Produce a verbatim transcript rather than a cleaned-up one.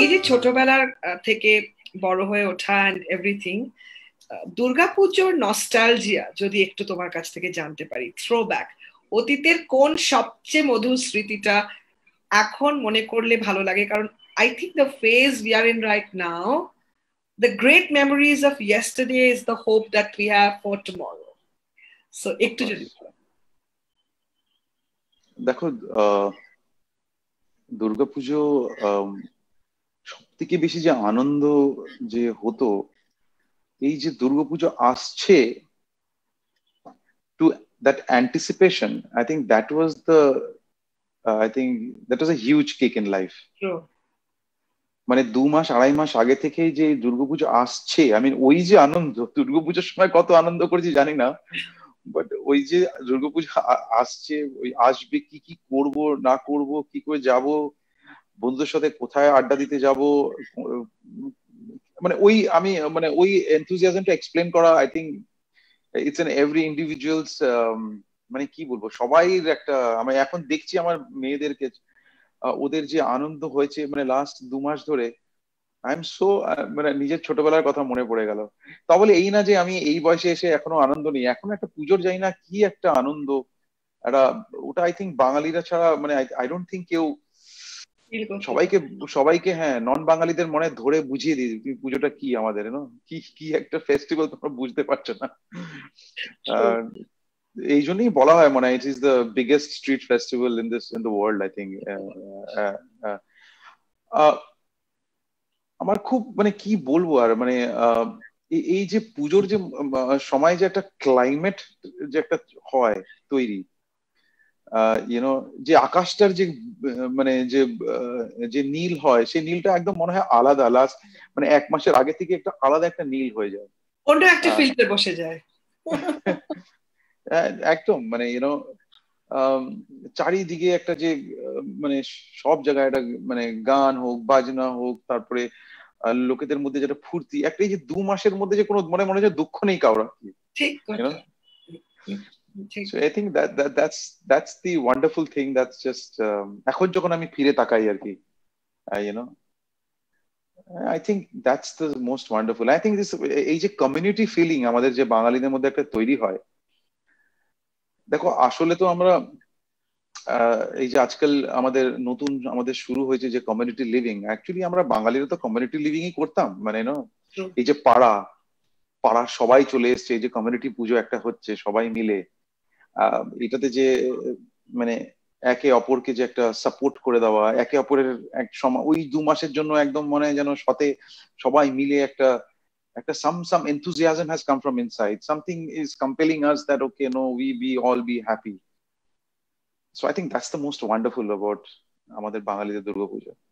এই যে ছোটবেলার থেকে বড় হয়ে ওঠা এন্ড এভরিথিং, দুর্গাপুজোর নস্টালজিয়া যদি একটু তোমার কাছ থেকে জানতে পারি, থ্রোব্যাক, অতীতের কোন সবচেয়ে মধুর স্মৃতিটা এখন মনে করলে ভালো লাগে? কারণ I think the phase we are in right now, the great memories of yesterday is the hope that we have for tomorrow. So একটু যদি দেখো, দুর্গাপুজো সব থেকে বেশি যে আনন্দ যে হতো, এই যে দুর্গাপুজো আসছে, to that anticipation, I think that was the uh, I think that was a huge kick in life. True. মানে দু মাস আড়াই মাস আগে থেকেই যে দুর্গাপুজো আসছে, আমি ওই যে আনন্দ, দুর্গাপুজোর সময় কত আনন্দ করেছি জানি না, বাট ওই যে দুর্গাপুজো আসছে, ওই আসবে, কি কি করব না করব, কি করে যাব, বন্ধুদের সাথে কোথায় আড্ডা দিতে যাব, মানে ওই আমি মানে ওই এনথুজিয়াজমটা এক্সপ্লেন করা, I think it's an every individuals, মানে কি বলবো, সবাই একটা, আমি এখন দেখছি আমার মেয়েদেরকে, ওদের যে আনন্দ হয়েছে মানে লাস্ট দু মাস ধরে, আই এম সো, মানে নিজের ছোটবেলার কথা মনে পড়ে গেল। তা বলে এই না যে আমি এই বয়সে এসে এখনো আনন্দ নেই, এখন একটা পুজোর যাই না, কি একটা আনন্দ, একটা ওটা আই থিঙ্ক বাঙালিরা ছাড়া, মানে আই ডোন্ট থিঙ্ক কেউ সবাইকে সবাইকে হ্যাঁ, নন বাঙালিদের মনে ধরে বুঝিয়ে দিই পুজোটা কি আমাদের, কি কি একটা ফেস্টিভ্যাল, তোমরা বুঝতে পারছো না। এই জন্যই বলা হয় মনে হয় it is the biggest street festival in this in the world, I think. আমার খুব মানে কি বলবো আর, মানে এই যে পুজোর যে সময় যে একটা ক্লাইমেট যে একটা হয় তৈরি, ইউনো, যে আকাশটার যে মানে যে যে নীল হয়, সেই নীলটা একদম মনে হয় আলাদা, লাস্ট মানে এক মাসের আগে থেকে একটা আলাদা একটা নীল হয়ে যায়, অন্য একটা ফিল্টার বসে যায় একদম, মানে ইউনো চারিদিকে একটা যে মানে সব জায়গায় একটা মানে গান হোক, বাজনা হোক, তারপরে লোকেদের মধ্যে যেটা ফুর্তি, একটা এই যে দু মাসের মধ্যে যে কোনো মনে মনে হয় দুঃখ নেই কারোর, ঠিক কথা। So I think that that that's that's the wonderful thing. That's just um, এখন যখন আমি ফিরে তাকাই আর কি, you know, I think that's the most wonderful. I think this এই যে কমিউনিটি ফিলিং আমাদের যে বাঙালিদের মধ্যে একটা তৈরি হয়, দেখো আসলে তো আমরা এই যে আজকাল আমাদের নতুন আমাদের শুরু হয়েছে যে কমিউনিটি লিভিং, অ্যাকচুয়ালি আমরা বাঙালিরা তো কমিউনিটি লিভিংই করতাম, মানে নো, এই যে পাড়া পাড়ার সবাই চলে এসছে, এই যে কমিউনিটি পুজো একটা হচ্ছে সবাই মিলে, আহ এটাতে যে মানে একে অপরকে যে একটা সাপোর্ট করে দেওয়া, একে অপরের এক সময় ওই দু মাসের জন্য একদম মনে হয় যেন সাথে সবাই মিলে একটা একটা some some enthusiasm has come from inside, something is compelling us that okay, no, we we all be happy. So I think that's the most wonderful about আমাদের বাঙালিদের দুর্গাপূজা।